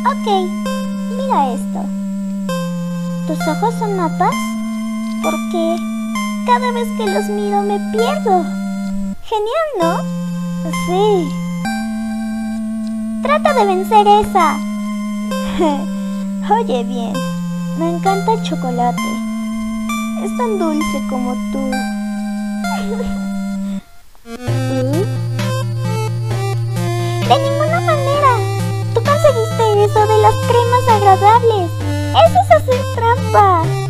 Ok, mira esto. ¿Tus ojos son mapas? Porque cada vez que los miro me pierdo. Genial, ¿no? Sí. Trata de vencer esa. Oye bien, me encanta el chocolate. Es tan dulce como tú. De ninguna manera. Tú conseguiste eso de las cremas agradables. Eso es hacer trampa.